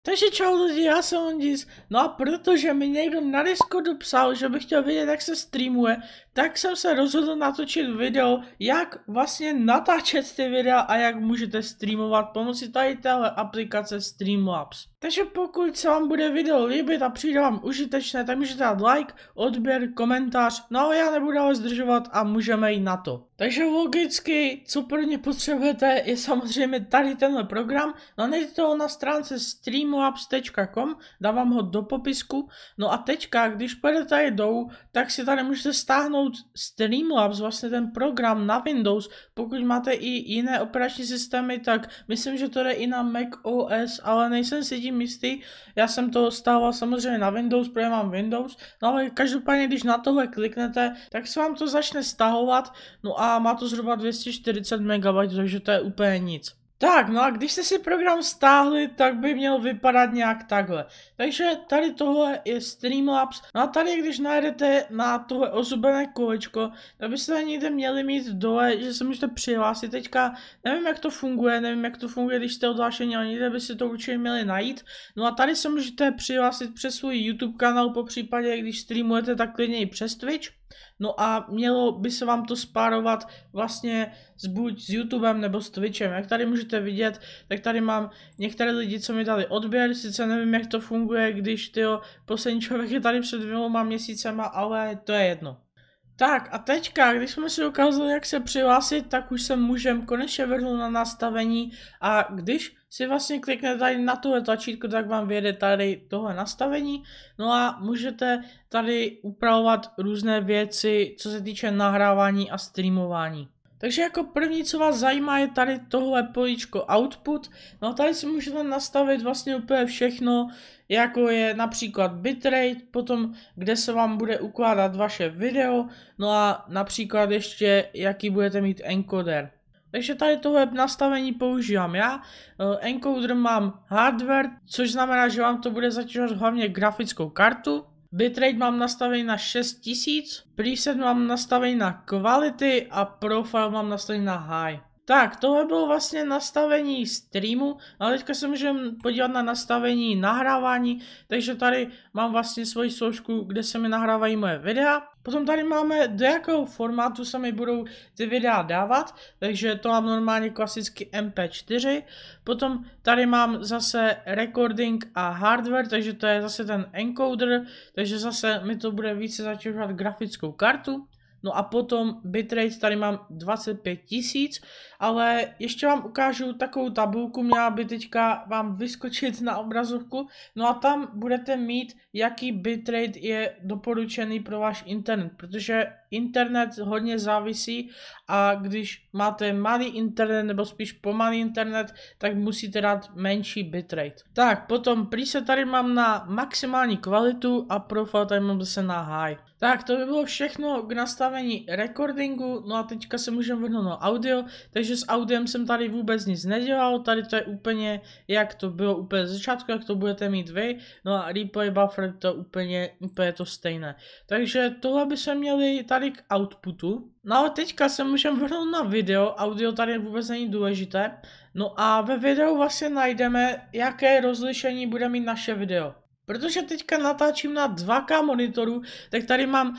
Takže čau lidi, já jsem Ondis, no a protože mi někdo na Discordu psal, že by chtěl vědět, jak se streamuje, tak jsem se rozhodl natočit video, jak vlastně natáčet ty videa a jak můžete streamovat pomocí tady téhle aplikace Streamlabs. Takže pokud se vám bude video líbit a přijde vám užitečné, tak můžete dát like, odběr, komentář, no ale já nebudu ale zdržovat a můžeme jít na to. Takže logicky, co pro ně potřebujete, je samozřejmě tady tenhle program, no najdete ho na stránce streamlabs.com, dávám ho do popisku, no a teďka, když půjdete tady dolů, tak si tady můžete stáhnout Streamlabs, vlastně ten program na Windows, pokud máte i jiné operační systémy, tak myslím, že to jde i na Mac OS, ale nejsem si tím jistý, já jsem to stával samozřejmě na Windows, protože mám Windows, no ale každopádně, když na tohle kliknete, tak se vám to začne stahovat, no a má to zhruba 240 MB, takže to je úplně nic. Tak, no a když jste si program stáhli, tak by měl vypadat nějak takhle. Takže tady tohle je Streamlabs, no a tady když najdete na tohle ozubené kolečko, tak byste tady někde měli mít dole, že se můžete přihlásit. Teďka nevím, jak to funguje, když jste odhlášení, ale někde byste to určitě měli najít. No a tady se můžete přihlásit přes svůj YouTube kanál, po případě, když streamujete, tak klidně i přes Twitch. No a mělo by se vám to spárovat vlastně buď s YouTubem nebo s Twitchem. Jak tady můžete vidět, tak tady mám některé lidi, co mi dali odběr, sice nevím, jak to funguje, když poslední člověk je tady před 2 měsícema, ale to je jedno. Tak a teďka, když jsme si ukázali, jak se přihlásit, tak už se můžeme konečně vrhnout na nastavení a když si vlastně kliknete tady na tohle tlačítko, tak vám vyjede tady tohle nastavení, no a můžete tady upravovat různé věci, co se týče nahrávání a streamování. Takže jako první, co vás zajímá, je tady tohle políčko Output. No tady si můžete nastavit vlastně úplně všechno, jako je například bitrate, potom kde se vám bude ukládat vaše video, no a například ještě jaký budete mít encoder. Takže tady tohle nastavení používám já. Encoder mám hardware, což znamená, že vám to bude zatěžovat hlavně grafickou kartu. Bitrate mám nastavený na 6000, preset mám nastavený na quality a profile mám nastavený na high. Tak, tohle bylo vlastně nastavení streamu, ale teďka se můžeme podívat na nastavení nahrávání, takže tady mám vlastně svoji složku, kde se mi nahrávají moje videa. Potom tady máme, do jakého formátu se mi budou ty videa dávat, takže to mám normálně klasicky MP4. Potom tady mám zase recording a hardware, takže to je zase ten encoder, takže zase mi to bude více zatěžovat grafickou kartu. No a potom bitrate tady mám 25 000, ale ještě vám ukážu takovou tabulku, měla by teďka vám vyskočit na obrazovku, no a tam budete mít, jaký bitrate je doporučený pro váš internet, protože internet hodně závisí a když máte malý internet nebo spíš pomalý internet, tak musíte dát menší bitrate. Tak, potom preset tady mám na maximální kvalitu a profil tady mám zase na high. Tak, to by bylo všechno k nastavení recordingu, no a teďka se můžeme vrhnout na audio, takže s audiem jsem tady vůbec nic nedělal, tady to je úplně, jak to bylo úplně z začátku, jak to budete mít vy, no a replay buffer to úplně to stejné. Takže tohle by se měli tady k outputu, no ale teďka se můžeme vrhnout na video, audio tady vůbec není důležité, no a ve videu vlastně najdeme, jaké rozlišení bude mít naše video. Protože teďka natáčím na 2K monitoru, tak tady mám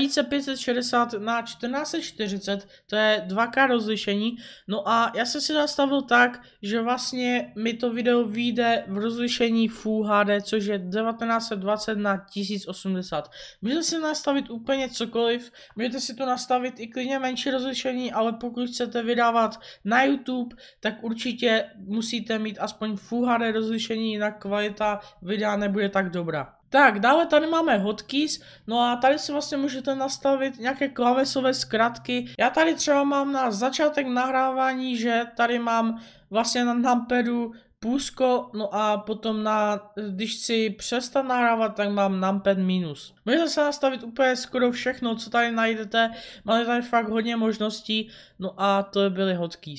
2560 na 1440, to je 2K rozlišení. No a já jsem si nastavil tak, že vlastně mi to video vyjde v rozlišení Full HD, což je 1920 na 1080. Můžete si nastavit úplně cokoliv, můžete si to nastavit i klidně menší rozlišení, ale pokud chcete vydávat na YouTube, tak určitě musíte mít aspoň Full HD rozlišení, jinak kvalita videa nebude tak dobrá. Tak, dále tady máme hotkeys, no a tady si vlastně můžete nastavit nějaké klávesové zkratky. Já tady třeba mám na začátek nahrávání, že tady mám vlastně na numpadu půzko, no a potom když si přestat nahrávat, tak mám numpad minus. Můžete se nastavit úplně skoro všechno, co tady najdete, máte tady fakt hodně možností, no a to byly hotkeys.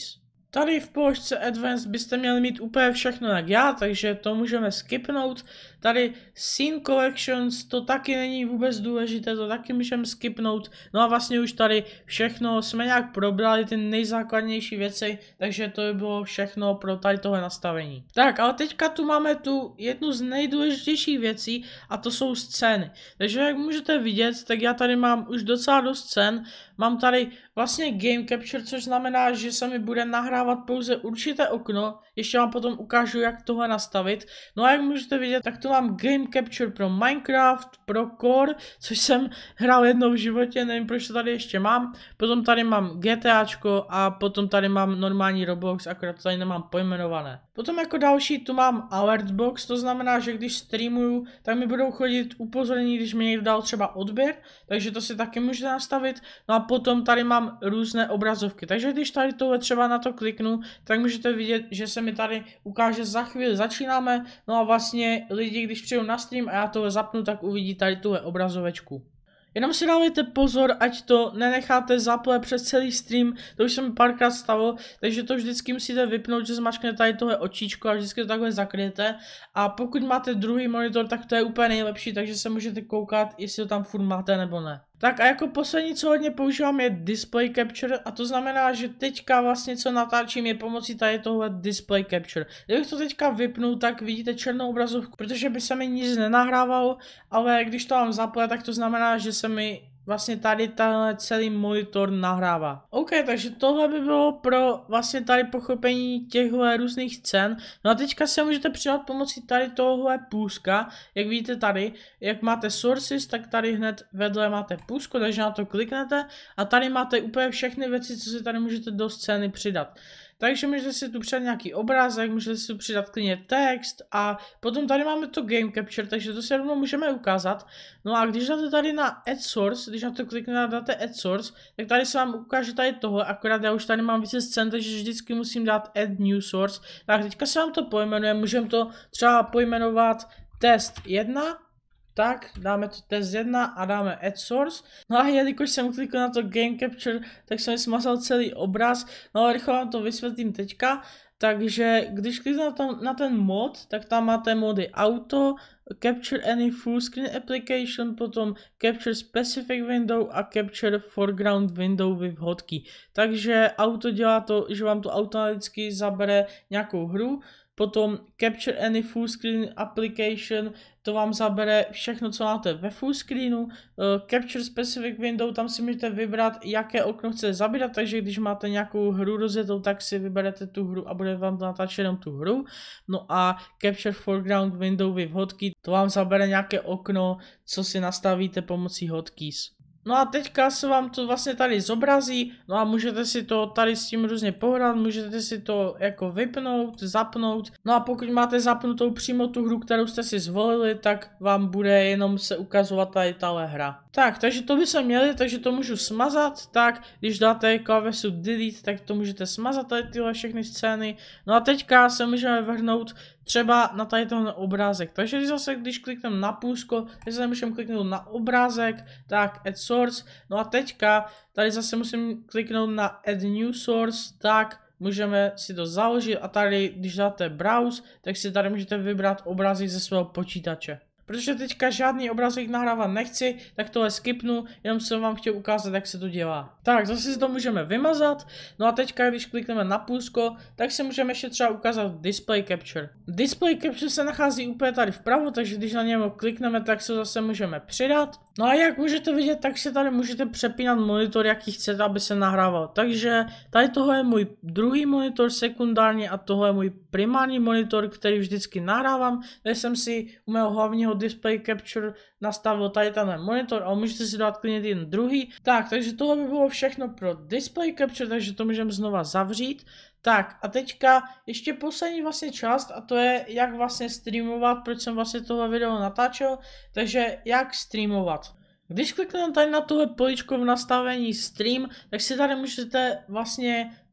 Tady v položce Advanced byste měli mít úplně všechno jak já, takže to můžeme skipnout. Tady Scene Collections, to taky není vůbec důležité, to taky můžeme skipnout. No a vlastně už tady všechno jsme nějak probrali, ty nejzákladnější věci, takže to by bylo všechno pro tady tohle nastavení. Tak, ale teďka tu máme tu jednu z nejdůležitějších věcí a to jsou scény. Takže jak můžete vidět, tak já tady mám už docela dost scén. Mám tady vlastně Game Capture, což znamená, že se mi bude nahrávat pouze určité okno. Ještě vám potom ukážu, jak tohle nastavit. No a jak můžete vidět, tak tu mám Game Capture pro Minecraft, pro Core, což jsem hrál jednou v životě, nevím proč to tady ještě mám. Potom tady mám GTAčko a potom tady mám normální Roblox, akorát tady nemám pojmenované. Potom jako další tu mám Alertbox, to znamená, že když streamuju, tak mi budou chodit upozornění, když mi někdo dal třeba odběr, takže to si taky můžete nastavit. No a potom tady mám různé obrazovky, takže když tady tohle třeba na to kliknu, tak můžete vidět, že se mi tady ukáže za chvíli začínáme, no a vlastně lidi, když přijdou na stream a já tohle zapnu, tak uvidí tady tuhle obrazovečku. Jenom si dávejte pozor, ať to nenecháte zaplé přes celý stream, to už se mi párkrát stalo, takže to vždycky musíte vypnout, že zmačknete tady tohle očičko a vždycky to takhle zakryjete. A pokud máte druhý monitor, tak to je úplně nejlepší, takže se můžete koukat, jestli to tam furt máte nebo ne. Tak a jako poslední, co hodně používám, je Display Capture a to znamená, že teďka vlastně co natáčím je pomocí tady tohle Display Capture. Kdybych to teďka vypnul, tak vidíte černou obrazovku, protože by se mi nic nenahrávalo, ale když to mám zaplet, tak to znamená, že se mi vlastně tady tenhle celý monitor nahrává. OK, takže tohle by bylo pro vlastně tady pochopení těchto různých scén. No a teďka se můžete přidat pomocí tady tohle půzka. Jak vidíte tady, jak máte sources, tak tady hned vedle máte půzko, takže na to kliknete a tady máte úplně všechny věci, co si tady můžete do scény přidat. Takže můžete si tu přidat nějaký obrázek, můžete si tu přidat klidně text a potom tady máme to Game Capture, takže to si rovnou můžeme ukázat. No a když dáte tady na Add Source, když na to kliknete a dáte Add Source, tak tady se vám ukáže tady tohle, akorát já už tady mám více scén, takže vždycky musím dát Add New Source. Tak teďka se vám to pojmenuje, můžeme to třeba pojmenovat Test 1. Tak, dáme to test 1 a dáme add source. No a jelikož jsem klikl na to Game Capture, tak jsem smazal celý obraz. No ale rychle vám to vysvětlím teďka. Takže když kliknete na ten mod, tak tam máte mody Auto, Capture Any Full Screen Application, potom Capture Specific Window a Capture Foreground Window with Hotkey. Takže auto dělá to, že vám to automaticky zabere nějakou hru. Potom Capture Any Full Screen Application, to vám zabere všechno, co máte ve full screenu. Capture Specific Window, tam si můžete vybrat, jaké okno chcete zabírat, takže když máte nějakou hru rozjetou, tak si vyberete tu hru a bude vám natáčet jenom tu hru. No a Capture Foreground Window with Hotkey, to vám zabere nějaké okno, co si nastavíte pomocí hotkeys. No a teďka se vám to vlastně tady zobrazí, no a můžete si to tady s tím různě pohrát, můžete si to jako vypnout, zapnout. No a pokud máte zapnutou přímo tu hru, kterou jste si zvolili, tak vám bude jenom se ukazovat tady tahle hra. Tak, takže to by se měli, takže to můžu smazat, tak když dáte klávesu delete, tak to můžete smazat tady tyhle všechny scény. No a teďka se můžeme vrhnout třeba na tady tenhle obrázek. Takže když klikneme na půzko, tak se můžeme kliknout na obrázek, tak add source. No a teďka tady zase musím kliknout na add new source, tak můžeme si to založit a tady, když dáte browse, tak si tady můžete vybrat obrázek ze svého počítače. Protože teďka žádný obrázek nahrávat nechci, tak tohle skipnu, jenom jsem vám chtěl ukázat, jak se to dělá. Tak, zase si to můžeme vymazat, no a teďka, když klikneme na půzko, tak si můžeme ještě třeba ukázat Display Capture. Display Capture se nachází úplně tady vpravo, takže když na něm klikneme, tak se zase můžeme přidat. No a jak můžete vidět, tak si tady můžete přepínat monitor, jaký chcete, aby se nahrával. Takže tady tohle je můj druhý monitor sekundárně a tohle je můj primární monitor, který vždycky nahrávám. Tady jsem si u mého hlavního Display Capture nastavil tady ten monitor, ale můžete si dát klidně ten druhý. Tak, takže tohle by bylo všechno pro Display Capture, takže to můžeme znova zavřít. Tak a teďka ještě poslední vlastně část a to je jak vlastně streamovat, proč jsem vlastně tohle video natáčel, takže jak streamovat. Když klikneme tady na tohle políčko v nastavení stream, tak si tady můžete vlastně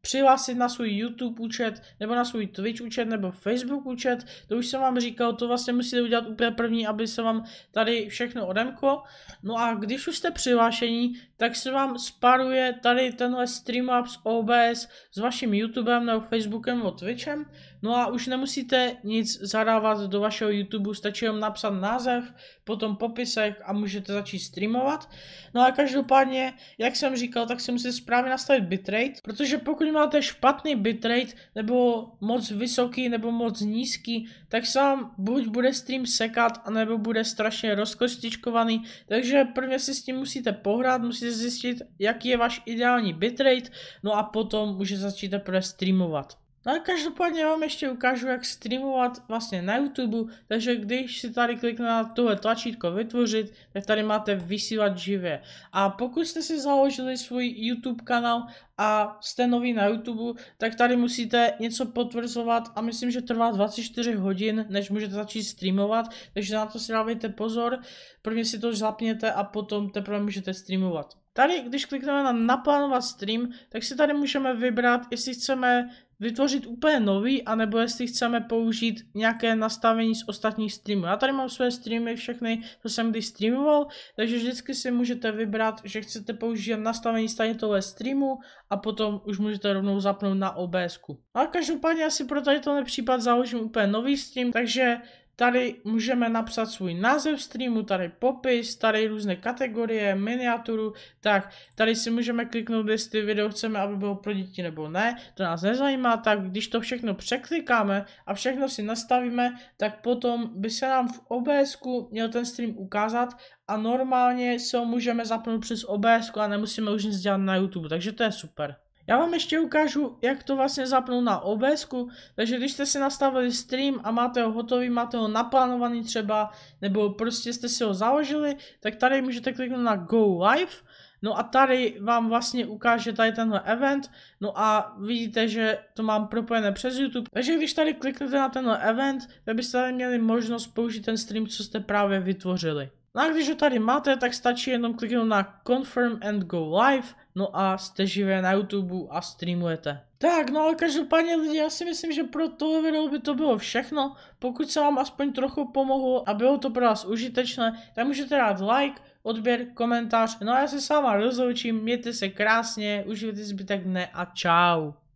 přihlásit na svůj YouTube účet, nebo na svůj Twitch účet, nebo Facebook účet. To už jsem vám říkal, to vlastně musíte udělat úplně první, aby se vám tady všechno odemklo. No a když už jste přihlášení, tak se vám spáruje tady tenhle Streamlabs OBS s vaším YouTubem nebo Facebookem nebo Twitchem. No a už nemusíte nic zadávat do vašeho YouTube, stačí jenom napsat název, potom popisek a můžete začít streamovat. No a každopádně, jak jsem říkal, tak si musíte správně nastavit bitrate, protože pokud máte špatný bitrate, nebo moc vysoký, nebo moc nízký, tak se vám buď bude stream sekat, anebo bude strašně rozkostičkovaný, takže prvně si s tím musíte pohrát, musíte zjistit, jaký je váš ideální bitrate, no a potom můžete začít teprve streamovat. No a každopádně vám ještě ukážu, jak streamovat vlastně na YouTube, takže když si tady kliknete na tohle tlačítko vytvořit, tak tady máte vysílat živě. A pokud jste si založili svůj YouTube kanál a jste nový na YouTube, tak tady musíte něco potvrzovat a myslím, že trvá 24 hodin, než můžete začít streamovat, takže na to si dávejte pozor, prvně si to zapněte a potom teprve můžete streamovat. Tady, když klikneme na naplánovat stream, tak si tady můžeme vybrat, jestli chceme vytvořit úplně nový, anebo jestli chceme použít nějaké nastavení z ostatních streamů. Já tady mám své streamy všechny, co jsem kdy streamoval, takže vždycky si můžete vybrat, že chcete použít nastavení stejně tohle streamu a potom už můžete rovnou zapnout na OBSku. A každopádně asi pro tady tenhle případ založím úplně nový stream, takže tady můžeme napsat svůj název streamu, tady popis, tady různé kategorie, miniaturu, tak tady si můžeme kliknout, jestli video chceme, aby bylo pro děti nebo ne, to nás nezajímá, tak když to všechno překlikáme a všechno si nastavíme, tak potom by se nám v OBSku měl ten stream ukázat a normálně se ho můžeme zapnout přes OBSku a nemusíme už nic dělat na YouTube, takže to je super. Já vám ještě ukážu, jak to vlastně zapnout na OBSku, takže když jste si nastavili stream a máte ho hotový, máte ho naplánovaný třeba, nebo prostě jste si ho založili, tak tady můžete kliknout na Go Live, no a tady vám vlastně ukáže tady tenhle event, no a vidíte, že to mám propojené přes YouTube, takže když tady kliknete na tenhle event, tak byste tady měli možnost použít ten stream, co jste právě vytvořili. No a když ho tady máte, tak stačí jenom kliknout na Confirm and Go Live, no a jste živě na YouTube a streamujete. Tak, no ale každopádně lidi, já si myslím, že pro tohle video by to bylo všechno. Pokud se vám aspoň trochu pomohlo a bylo to pro vás užitečné, tak můžete dát like, odběr, komentář. No a já se s váma rozloučím, mějte se krásně, užijte zbytek dne a čau.